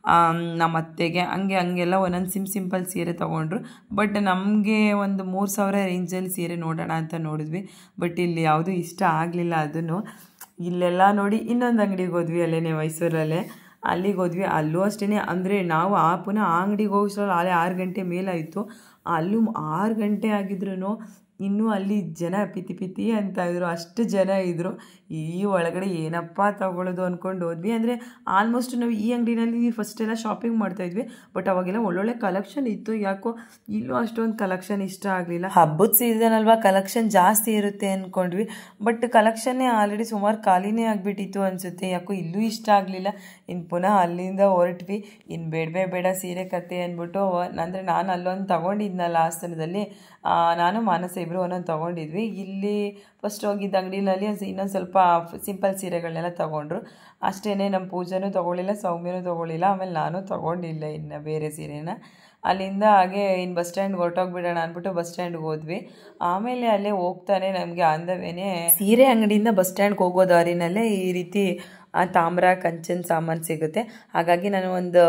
A: ನಮ್ಮ ಅತ್ತೆಗೆ ಹಂಗೆ ಹಂಗೆಲ್ಲ ಒಂದೊಂದು ಸಿಮ್ ಸಿಂಪಲ್ ಸೀರೆ ತೊಗೊಂಡ್ರು. ಬಟ್ ನಮಗೆ ಒಂದು ಮೂರು ಸಾವಿರ ರೇಂಜಲ್ಲಿ ಸೀರೆ ನೋಡೋಣ ಅಂತ ನೋಡಿದ್ವಿ. ಬಟ್ ಇಲ್ಲಿ ಯಾವುದೂ ಇಷ್ಟ ಆಗಲಿಲ್ಲ. ಅದನ್ನು ಇಲ್ಲೆಲ್ಲ ನೋಡಿ ಇನ್ನೊಂದು ಅಂಗಡಿಗೆ ಹೋದ್ವಿ, ಅಲ್ಲೇ ಮೈಸೂರಲ್ಲೇ. ಅಲ್ಲಿಗೆ ಹೋದ್ವಿ. ಅಲ್ಲೂ ಅಷ್ಟೇ, ಅಂದರೆ ನಾವು ಆ ಪುನಃ ಆ ಅಂಗಡಿಗೆ ಹೋಗೋಷ್ಟರಲ್ಲಿ ಅಲ್ಲೇ ಆರು ಗಂಟೆ ಮೇಲಾಯಿತು. ಅಲ್ಲೂ ಆರು ಗಂಟೆ ಆಗಿದ್ರು ಇನ್ನೂ ಅಲ್ಲಿ ಜನ ಪಿತಿ ಪಿತಿ ಅಂತ ಇದ್ರು, ಅಷ್ಟು ಜನ ಇದ್ದರು. ಈ ಒಳಗಡೆ ಏನಪ್ಪ ತಗೊಳ್ಳೋದು ಅಂದ್ಕೊಂಡು ಹೋದ್ವಿ. ಅಂದರೆ ಆಲ್ಮೋಸ್ಟ್ ನಾವು ಈ ಅಂಗಡಿನಲ್ಲಿ ಫಸ್ಟೆಲ್ಲ ಶಾಪಿಂಗ್ ಮಾಡ್ತಾಯಿದ್ವಿ. ಬಟ್ ಅವಾಗೆಲ್ಲ ಒಳ್ಳೊಳ್ಳೆ ಕಲೆಕ್ಷನ್ ಇತ್ತು. ಯಾಕೋ ಇಲ್ಲೂ ಅಷ್ಟೊಂದು ಕಲೆಕ್ಷನ್ ಇಷ್ಟ ಆಗಲಿಲ್ಲ. ಹಬ್ಬದ ಸೀಸನ್ ಅಲ್ವಾ, ಕಲೆಕ್ಷನ್ ಜಾಸ್ತಿ ಇರುತ್ತೆ ಅಂದ್ಕೊಂಡ್ವಿ. ಬಟ್ ಕಲೆಕ್ಷನ್ನೇ ಆಲ್ರೆಡಿ ಸುಮಾರು ಖಾಲಿನೇ ಆಗಿಬಿಟ್ಟಿತ್ತು ಅನಿಸುತ್ತೆ. ಯಾಕೋ ಇಲ್ಲೂ ಇಷ್ಟ ಆಗಲಿಲ್ಲ. ಇನ್ನು ಪುನಃ ಅಲ್ಲಿಂದ ಹೊರಟ್ವಿ. ಇನ್ನು ಬೇಡವೇ ಬೇಡ ಸೀರೆ ಕತೆ ಅಂದ್ಬಿಟ್ಟು, ಅಂದರೆ ನಾನು ಅಲ್ಲೊಂದು ತೊಗೊಂಡಿದ್ನಲ್ಲ ಆಸ್ಥಾನದಲ್ಲಿ, ನಾನು ಮಾನಸ ಇಬ್ಬರು ಒಂದೊಂದು ತೊಗೊಂಡಿದ್ವಿ. ಇಲ್ಲಿ ಫಸ್ಟ್ ಹೋಗಿದ್ದ ಅಂಗಡಿನಲ್ಲಿ ಇನ್ನೊಂದು ಸ್ವಲ್ಪ ಸಿಂಪಲ್ ಸೀರೆಗಳನ್ನೆಲ್ಲ ತೊಗೊಂಡ್ರು. ಅಷ್ಟೇ, ನಮ್ಮ ಪೂಜೆನೂ ತೊಗೊಳ್ಳಿಲ್ಲ, ಸೌಮ್ಯನೂ ತೊಗೊಳ್ಳಿಲ್ಲ, ಆಮೇಲೆ ನಾನು ತೊಗೊಂಡಿಲ್ಲ ಇನ್ನು ಬೇರೆ ಸೀರೆನ. ಅಲ್ಲಿಂದ ಹಾಗೆ ಇನ್ನು ಬಸ್ ಸ್ಟ್ಯಾಂಡ್ಗೆ ಹೊರಟೋಗ್ಬಿಡೋಣ ಅಂದ್ಬಿಟ್ಟು ಬಸ್ ಸ್ಟ್ಯಾಂಡ್ಗೆ ಹೋದ್ವಿ. ಆಮೇಲೆ ಅಲ್ಲೇ ಹೋಗ್ತಾನೆ ನಮಗೆ ಆಂದವೇನೆ ಸೀರೆ ಅಂಗಡಿಯಿಂದ ಬಸ್ ಸ್ಟ್ಯಾಂಡ್ಗೆ ಹೋಗೋ ದಾರಿನಲ್ಲೇ ಈ ರೀತಿ ತಾಮ್ರ ಕಂಚಿನ ಸಾಮಾನು ಸಿಗುತ್ತೆ. ಹಾಗಾಗಿ ನಾನು ಒಂದು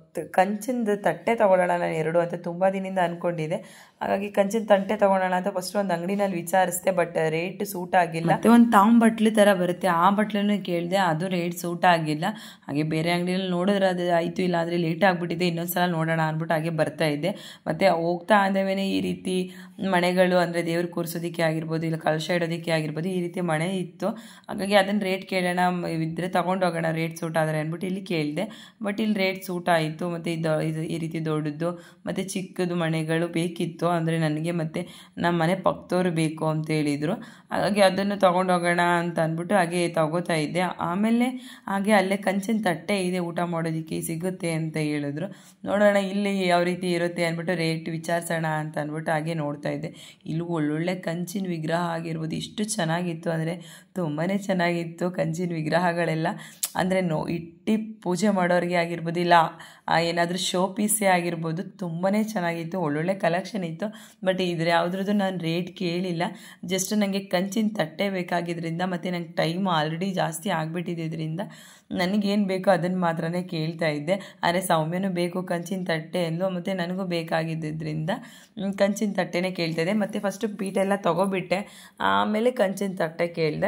A: ಕಂಚಿನ ತಟ್ಟೆ ತೊಗೊಳ್ಳೋಣ ನಾನು ಎರಡು ಅಂತ ತುಂಬ ದಿನದಿಂದ ಅಂದ್ಕೊಂಡಿದ್ದೆ. ಹಾಗಾಗಿ ಕಂಚಿನ ತಟ್ಟೆ ತೊಗೊಳ್ಳೋಣ ಅಂತ ಫಸ್ಟ್ ಒಂದು ಅಂಗಡಿನಲ್ಲಿ ವಿಚಾರಿಸಿದೆ. ಬಟ್ ರೇಟ್ ಸೂಟ್ ಆಗಿಲ್ಲ. ಮತ್ತು ಒಂದು ತಾಮ್ ಬಟ್ಲು ಥರ ಬರುತ್ತೆ, ಆ ಬಟ್ಲನ್ನು ಕೇಳಿದೆ, ಅದು ರೇಟ್ ಸೂಟ್ ಆಗಿಲ್ಲ. ಹಾಗೆ ಬೇರೆ ಅಂಗಡಿಯಲ್ಲಿ ನೋಡಿದ್ರೆ ಅದು ಆಯಿತು, ಇಲ್ಲ ಅಂದರೆ ಲೇಟ್ ಆಗಿಬಿಟ್ಟಿದೆ, ಇನ್ನೊಂದು ಸಲ ನೋಡೋಣ ಅಂದ್ಬಿಟ್ಟು ಹಾಗೆ ಬರ್ತಾ ಇದ್ದೆ. ಮತ್ತು ಹೋಗ್ತಾ ಆದಮೇಲೆ ಈ ರೀತಿ ಮಣೆಗಳು, ಅಂದರೆ ದೇವ್ರು ಕೂರಿಸೋದಕ್ಕೆ ಆಗಿರ್ಬೋದು, ಇಲ್ಲ ಕಲಶ ಇಡೋದಕ್ಕೆ ಆಗಿರ್ಬೋದು, ಈ ರೀತಿ ಮಣೆ ಇತ್ತು. ಹಾಗಾಗಿ ಅದನ್ನು ರೇಟ್ ಕೇಳೋಣ, ಇದ್ದರೆ ತೊಗೊಂಡು ಹೋಗೋಣ ರೇಟ್ ಸೂಟ್ ಆದರೆ ಅಂದ್ಬಿಟ್ಟು ಇಲ್ಲಿ ಕೇಳಿದೆ. ಬಟ್ ಇಲ್ಲಿ ರೇಟ್ ಸೂಟ್ ಆಯಿತು. ಮತ್ತು ಇದು ಇದು ಈ ರೀತಿ ದೊಡ್ಡದು ಮತ್ತು ಚಿಕ್ಕದು ಮಣೆಗಳು ಬೇಕಿತ್ತು, ಅಂದರೆ ನನಗೆ ಮತ್ತು ನಮ್ಮ ಮನೆ ಪಕ್ಕದವ್ರು ಬೇಕು ಅಂತ ಹೇಳಿದರು. ಹಾಗಾಗಿ ಅದನ್ನು ತೊಗೊಂಡು ಹೋಗೋಣ ಅಂತ ಅಂದ್ಬಿಟ್ಟು ಹಾಗೆ ತಗೋತಾ ಇದ್ದೆ. ಆಮೇಲೆ ಹಾಗೆ ಅಲ್ಲೇ ಕಂಚಿನ ತಟ್ಟೆ ಇದೆ, ಊಟ ಮಾಡೋದಕ್ಕೆ ಸಿಗುತ್ತೆ ಅಂತ ಹೇಳಿದ್ರು. ನೋಡೋಣ ಇಲ್ಲಿ ಯಾವ ರೀತಿ ಇರುತ್ತೆ ಅಂದ್ಬಿಟ್ಟು ರೇಟ್ ವಿಚಾರಿಸೋಣ ಅಂತ ಅಂದ್ಬಿಟ್ಟು ಹಾಗೆ ನೋಡ್ತಾ ಇದ್ದೆ. ಇಲ್ಲೂ ಒಳ್ಳೊಳ್ಳೆ ಕಂಚಿನ ವಿಗ್ರಹ ಆಗಿರ್ಬೋದು, ಇಷ್ಟು ಚೆನ್ನಾಗಿತ್ತು ಅಂದರೆ ತುಂಬಾ ಚೆನ್ನಾಗಿತ್ತು ಕಂಚಿನ ವಿಗ್ರಹಗಳೆಲ್ಲ. ಅಂದರೆ ನೋ ಇಟ್ಟು ಪೂಜೆ ಮಾಡೋರಿಗೆ ಆಗಿರ್ಬೋದು, ಇಲ್ಲ ಏನಾದರೂ ಶೋ ಪೀಸೇ ಆಗಿರ್ಬೋದು, ತುಂಬಾ ಚೆನ್ನಾಗಿತ್ತು. ಒಳ್ಳೊಳ್ಳೆ ಕಲೆಕ್ಷನ್ ಇತ್ತು. ಬಟ್ ಇದ್ರ ಯಾವುದ್ರದ್ದು ನಾನು ರೇಟ್ ಕೇಳಿಲ್ಲ. ಜಸ್ಟ್ ನನಗೆ ಕಂಚಿನ ತಟ್ಟೆ ಬೇಕಾಗಿದ್ದರಿಂದ ಮತ್ತು ನಂಗೆ ಟೈಮ್ ಆಲ್ರೆಡಿ ಜಾಸ್ತಿ ಆಗಿಬಿಟ್ಟಿದ್ದರಿಂದ ನನಗೇನು ಬೇಕೋ ಅದನ್ನು ಮಾತ್ರನೇ ಕೇಳ್ತಾ ಇದ್ದೆ. ಆದರೆ ಸೌಮ್ಯನೂ ಬೇಕು ಕಂಚಿನ ತಟ್ಟೆ ಎಂದು, ಮತ್ತು ನನಗೂ ಬೇಕಾಗಿದ್ದರಿಂದ ಕಂಚಿನ ತಟ್ಟೆನೇ ಕೇಳ್ತಾಯಿದ್ದೆ. ಮತ್ತು ಫಸ್ಟು ಪೀಠೆಲ್ಲ ತೊಗೊಬಿಟ್ಟೆ, ಆಮೇಲೆ ಕಂಚಿನ ತಟ್ಟೆ ಕೇಳಿದೆ.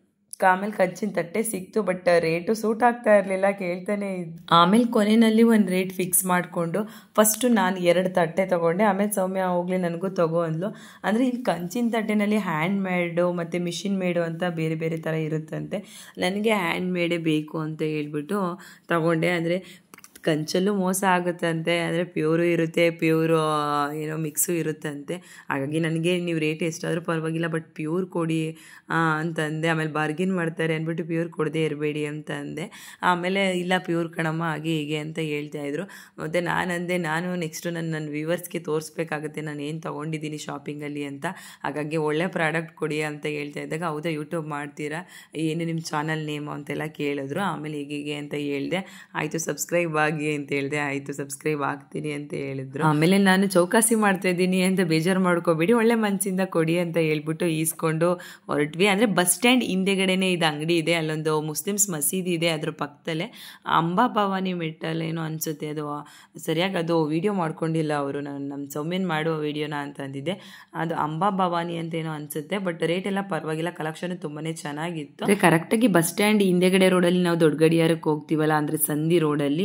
A: ಆಮೇಲೆ ಕಂಚಿನ ತಟ್ಟೆ ಸಿಕ್ತು. ಬಟ್ ರೇಟು ಸೂಟ್ ಆಗ್ತಾ ಇರಲಿಲ್ಲ, ಕೇಳ್ತಾನೆ ಇದ್ದು. ಆಮೇಲೆ ಕೊನೆಯಲ್ಲಿ ಒಂದು ರೇಟ್ ಫಿಕ್ಸ್ ಮಾಡಿಕೊಂಡು ಫಸ್ಟು ನಾನು ಎರಡು ತಟ್ಟೆ ತೊಗೊಂಡೆ. ಆಮೇಲೆ ಸೌಮ್ಯ ಹೋಗ್ಲಿ ನನಗೂ ತಗೋ ಅಂದ್ಲು. ಅಂದರೆ ಇಲ್ಲಿ ಕಂಚಿನ ತಟ್ಟೆನಲ್ಲಿ ಹ್ಯಾಂಡ್ ಮೇಡು ಮತ್ತು ಮಿಷಿನ್ ಮೇಡು ಅಂತ ಬೇರೆ ಬೇರೆ ಥರ ಇರುತ್ತಂತೆ. ನನಗೆ ಹ್ಯಾಂಡ್ ಮೇಡೇ ಬೇಕು ಅಂತ ಹೇಳ್ಬಿಟ್ಟು ತಗೊಂಡೆ. ಅಂದರೆ ಕಂಚಲ್ಲೂ ಮೋಸ ಆಗುತ್ತಂತೆ, ಅಂದರೆ ಪ್ಯೂರು ಇರುತ್ತೆ, ಪ್ಯೂರು ಏನೋ ಮಿಕ್ಸು ಇರುತ್ತಂತೆ. ಹಾಗಾಗಿ ನನಗೆ ನೀವು ರೇಟ್ ಎಷ್ಟಾದರೂ ಪರವಾಗಿಲ್ಲ, ಬಟ್ ಪ್ಯೂರ್ ಕೊಡಿ ಅಂತಂದೆ. ಆಮೇಲೆ ಬಾರ್ಗಿನ್ ಮಾಡ್ತಾರೆ ಅಂದ್ಬಿಟ್ಟು ಪ್ಯೂರ್ ಕೊಡದೇ ಇರಬೇಡಿ ಅಂತ ಅಂದೆ. ಆಮೇಲೆ ಇಲ್ಲ ಪ್ಯೂರ್ ಕಣಮ್ಮ ಹಾಗೆ ಹೀಗೆ ಅಂತ ಹೇಳ್ತಾಯಿದ್ರು. ಮತ್ತು ನಾನು ಅಂದೆ, ನಾನು ನೆಕ್ಸ್ಟು ನನ್ನ ನನ್ನ ವ್ಯೂವರ್ಸ್ಗೆ ತೋರಿಸ್ಬೇಕಾಗುತ್ತೆ ನಾನು ಏನು ತೊಗೊಂಡಿದ್ದೀನಿ ಶಾಪಿಂಗಲ್ಲಿ ಅಂತ. ಹಾಗಾಗಿ ಒಳ್ಳೆ ಪ್ರಾಡಕ್ಟ್ ಕೊಡಿ ಅಂತ ಹೇಳ್ತಾ ಇದ್ದಾಗ, ಹೌದಾ ಯೂಟ್ಯೂಬ್ ಮಾಡ್ತೀರಾ, ಏನು ನಿಮ್ಮ ಚಾನಲ್ ನೇಮು ಅಂತೆಲ್ಲ ಕೇಳಿದ್ರು. ಆಮೇಲೆ ಹೀಗೆ ಅಂತ ಹೇಳಿದೆ. ಆಯಿತು ಸಬ್ಸ್ಕ್ರೈಬ್ ಆಗಿ ಅಂತ ಹೇಳಿದೆ. ಆಯಿತು ಸಬ್ಸ್ಕ್ರೈಬ್ ಆಗ್ತೀನಿ ಅಂತ ಹೇಳಿದ್ರು. ಆಮೇಲೆ ನಾನು ಚೌಕಾಸಿ ಮಾಡ್ತಾ ಇದ್ದೀನಿ ಅಂತ ಬೇಜಾರು ಮಾಡ್ಕೋಬೇಡಿ, ಒಳ್ಳೆ ಮನಸ್ಸಿಂದ ಕೊಡಿ ಅಂತ ಹೇಳ್ಬಿಟ್ಟು ಈಸ್ಕೊಂಡು ಹೊರಟ್ವಿ. ಅಂದರೆ ಬಸ್ ಸ್ಟ್ಯಾಂಡ್ ಹಿಂದೆಗಡೆನೇ ಇದು ಅಂಗಡಿ ಇದೆ. ಅಲ್ಲೊಂದು ಮುಸ್ಲಿಮ್ಸ್ ಮಸೀದಿ ಇದೆ, ಅದ್ರ ಪಕ್ಕದಲ್ಲೇ ಅಂಬಾ ಭವಾನಿ ಮೆಟ್ಟಲ್ ಏನೋ ಅನಿಸುತ್ತೆ. ಅದು ಸರಿಯಾಗಿ ಅದು ವಿಡಿಯೋ ಮಾಡ್ಕೊಂಡಿಲ್ಲ ಅವರು, ನಾನು ನಮ್ಮ ಸೌಮ್ಯನ್ ಮಾಡುವ ವಿಡಿಯೋನ ಅಂತ ಅಂದಿದ್ದೆ. ಅದು ಅಂಬಾ ಭವಾನಿ ಅಂತ ಏನೋ ಅನಿಸುತ್ತೆ. ಬಟ್ ರೇಟ್ ಎಲ್ಲ ಪರವಾಗಿಲ್ಲ, ಕಲೆಕ್ಷನ್ ತುಂಬಾ ಚೆನ್ನಾಗಿತ್ತು. ಕರೆಕ್ಟಾಗಿ ಬಸ್ ಸ್ಟ್ಯಾಂಡ್ ಹಿಂದೆಗಡೆ ರೋಡಲ್ಲಿ ನಾವು ದೊಡ್ಡ ಗಡಿಯಾರಕ್ಕೆ ಹೋಗ್ತೀವಲ್ಲ, ಅಂದರೆ ಸಂಧಿ ರೋಡಲ್ಲಿ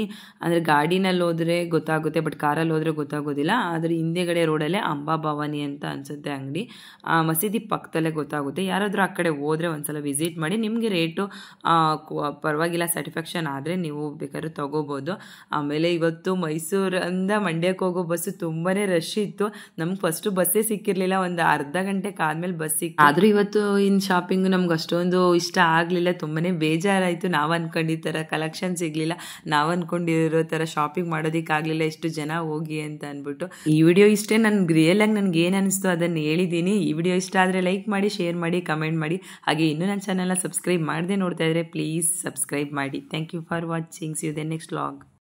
A: ಅಂದರೆ ಗಾಡಿನಲ್ಲಿ ಹೋದರೆ ಗೊತ್ತಾಗುತ್ತೆ, ಬಟ್ ಕಾರಲ್ಲಿ ಹೋದರೆ ಗೊತ್ತಾಗೋದಿಲ್ಲ. ಆದರೆ ಹಿಂದೆಗಡೆ ರೋಡಲ್ಲೇ ಅಂಬಾ ಭವಾನಿ ಅಂತ ಅನಿಸುತ್ತೆ ಅಂಗಡಿ, ಆ ಮಸೀದಿ ಪಕ್ಕದಲ್ಲೇ ಗೊತ್ತಾಗುತ್ತೆ. ಯಾರಾದರೂ ಆ ಕಡೆ ಹೋದರೆ ಒಂದ್ಸಲ ವಿಸಿಟ್ ಮಾಡಿ, ನಿಮಗೆ ರೇಟು ಪರವಾಗಿಲ್ಲ, ಸ್ಯಾಟಿಸ್ಫ್ಯಾಕ್ಷನ್ ಆದರೆ ನೀವು ಬೇಕಾದ್ರೆ ತೊಗೋಬೋದು. ಆಮೇಲೆ ಇವತ್ತು ಮೈಸೂರಿಂದ ಮಂಡ್ಯಕ್ಕೆ ಹೋಗೋ ಬಸ್ಸು ತುಂಬಾ ರಶ್ ಇತ್ತು. ನಮ್ಗೆ ಫಸ್ಟು ಬಸ್ಸೇ ಸಿಕ್ಕಿರಲಿಲ್ಲ, ಒಂದು ಅರ್ಧ ಗಂಟೆಗೆ ಆದಮೇಲೆ ಬಸ್ ಸಿಕ್ತು. ಆದರೂ ಇವತ್ತು ಇನ್ ಶಾಪಿಂಗು ನಮ್ಗೆ ಅಷ್ಟೊಂದು ಇಷ್ಟ ಆಗಲಿಲ್ಲ, ತುಂಬಾ ಬೇಜಾರಾಯಿತು. ನಾವು ಅಂದ್ಕೊಂಡಿದ್ದ ಥರ ಕಲೆಕ್ಷನ್ ಸಿಗಲಿಲ್ಲ, ನಾವು ಅಂದ್ಕೊಂಡಿರೋ ಥರ ಶಾಪಿಂಗ್ ಮಾಡೋದಕ್ಕಾಗಲಿಲ್ಲ, ಎಷ್ಟು ಜನ ಹೋಗಿ ಅಂತ ಅಂದ್ಬಿಟ್ಟು. ಈ ವಿಡಿಯೋ ಇಷ್ಟೇ. ನನ್ಗೆ ರಿಯಲ್ ಆಗಿ ನನಗೆ ಏನು ಅನಿಸ್ತು ಅದನ್ನು ಹೇಳಿದ್ದೀನಿ. ಈ ವಿಡಿಯೋ ಇಷ್ಟ ಆದರೆ ಲೈಕ್ ಮಾಡಿ, ಶೇರ್ ಮಾಡಿ, ಕಮೆಂಟ್ ಮಾಡಿ. ಹಾಗೆ ಇನ್ನೂ ನನ್ನ ಚಾನಲ್ನ ಸಬ್ಸ್ಕ್ರೈಬ್ ಮಾಡದೆ ನೋಡ್ತಾ ಇದ್ದರೆ ಪ್ಲೀಸ್ ಸಬ್ಸ್ಕ್ರೈಬ್ ಮಾಡಿ. Thank you for watching. See you the next vlog.